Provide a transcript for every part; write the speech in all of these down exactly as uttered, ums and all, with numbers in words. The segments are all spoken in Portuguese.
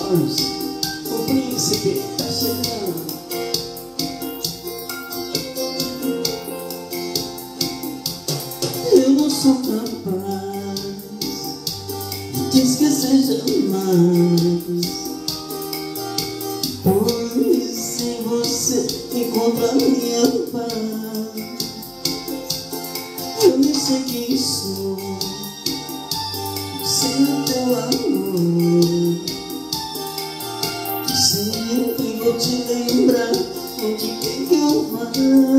Bróyz, o príncipe tá chegando. Eu não sou capaz de te esquecer jamais, pois em você encontro a minha paz. Eu nem sei quem sou sem o teu amor. Sempre vou te lembrar onde quer que eu vá.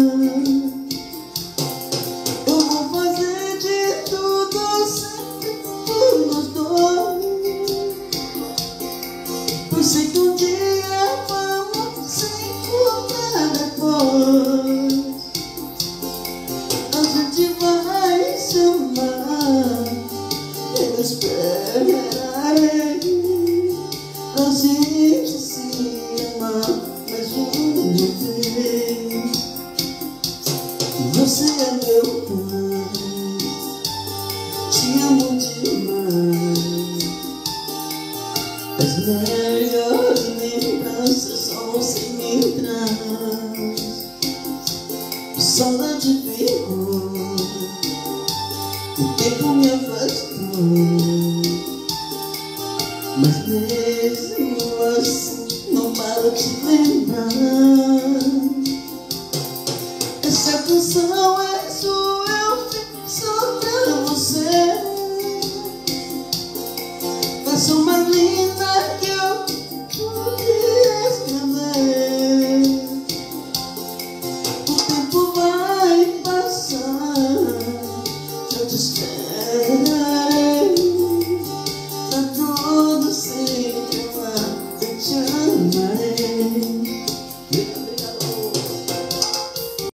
Eu vou fazer de tudo sempre por nós dois, pois sei que um dia vamos se encontrar depois. A gente vai se amar, eu esperarei pra gente se amar mais uma vez. Você é meu pai, te amo demais. As melhores lembranças só você me traz. Saudade ficou, o tempo me afastou, mas mesmo assim não paro de lembrar. Essa canção é sua, eu fiz só pra você. Faça uma linda que eu podia escrever. O tempo vai passar, eu te esperarei pra todo sempre amar, eu te amarei.